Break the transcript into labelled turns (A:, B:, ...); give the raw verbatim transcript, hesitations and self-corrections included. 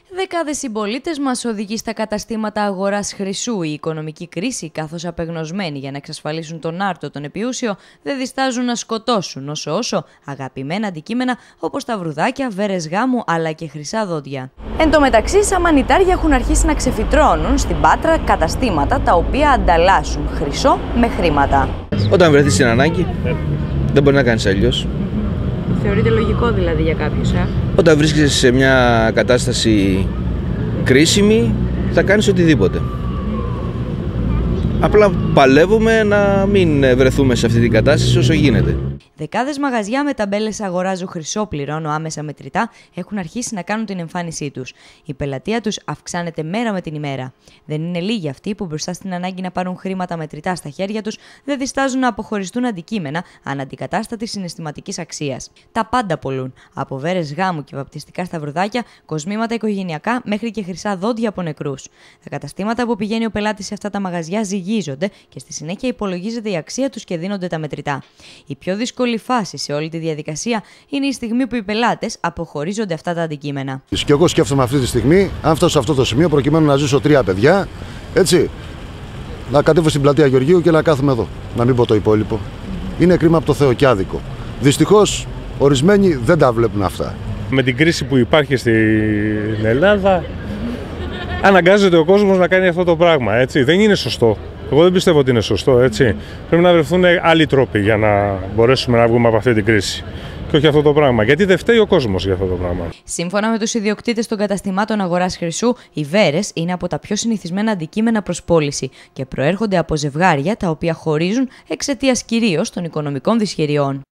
A: Δεκάδες συμπολίτες μας οδηγεί στα καταστήματα αγοράς χρυσού η οικονομική κρίση, καθώς απεγνωσμένοι για να εξασφαλίσουν τον άρτο τον επιούσιο δεν διστάζουν να σκοτώσουν όσο όσο αγαπημένα αντικείμενα όπως τα βρουδάκια, βέρες γάμου αλλά και χρυσά δόντια. Εν τω μεταξύ, σαμανιτάρια έχουν αρχίσει να ξεφυτρώνουν στην Πάτρα καταστήματα τα οποία ανταλλάσσουν χρυσό με χρήματα.
B: Όταν βρεθείς στην ανάγκη, δεν μπορεί να κάνεις αλλιώς.
A: Θεωρείται λογικό δηλαδή για κάποιους, ε?
B: Όταν βρίσκεσαι σε μια κατάσταση κρίσιμη, θα κάνεις οτιδήποτε. Απλά παλεύουμε να μην βρεθούμε σε αυτή την κατάσταση όσο γίνεται.
A: Δεκάδες μαγαζιά με ταμπέλες αγοράζω χρυσό, πληρώνω άμεσα μετρητά έχουν αρχίσει να κάνουν την εμφάνισή τους. Η πελατεία τους αυξάνεται μέρα με την ημέρα. Δεν είναι λίγοι αυτοί που μπροστά στην ανάγκη να πάρουν χρήματα μετρητά στα χέρια τους δεν διστάζουν να αποχωριστούν αντικείμενα αναντικατάστατης συναισθηματικής αξίας. Τα πάντα πολλούν. Από βέρες γάμου και βαπτιστικά σταυρουδάκια, κοσμήματα οικογενειακά μέχρι και χρυσά δόντια από νεκρούς. Τα καταστήματα που πηγαίνει ο πελάτης σε αυτά τα μαγαζιά ζυγίζονται και στη συνέχεια υπολογίζεται η αξία τους και δίνονται τα μετρητά. Η πιο δύσκολη Η φάση σε όλη τη διαδικασία είναι η στιγμή που οι πελάτες αποχωρίζονται αυτά τα αντικείμενα.
C: Και εγώ σκέφτομαι αυτή τη στιγμή, αν φτάσω σε αυτό το σημείο, προκειμένου να ζήσω τρία παιδιά, έτσι, να κατέβω στην πλατεία Γεωργίου και να κάθομαι εδώ. Να μην πω το υπόλοιπο. Είναι κρίμα από το Θεό και άδικο. Δυστυχώς, ορισμένοι δεν τα βλέπουν αυτά.
D: Με την κρίση που υπάρχει στην Ελλάδα, αναγκάζεται ο κόσμος να κάνει αυτό το πράγμα. Έτσι. Δεν είναι σωστό. Εγώ δεν πιστεύω ότι είναι σωστό, έτσι. Πρέπει να βρεθούν άλλοι τρόποι για να μπορέσουμε να βγούμε από αυτή την κρίση. Και όχι αυτό το πράγμα. Γιατί δεν φταίει ο κόσμος για αυτό το πράγμα.
A: Σύμφωνα με τους ιδιοκτήτες των καταστημάτων αγοράς χρυσού, οι βέρες είναι από τα πιο συνηθισμένα αντικείμενα προς πώληση και προέρχονται από ζευγάρια τα οποία χωρίζουν εξαιτίας κυρίως των οικονομικών δυσχεριών.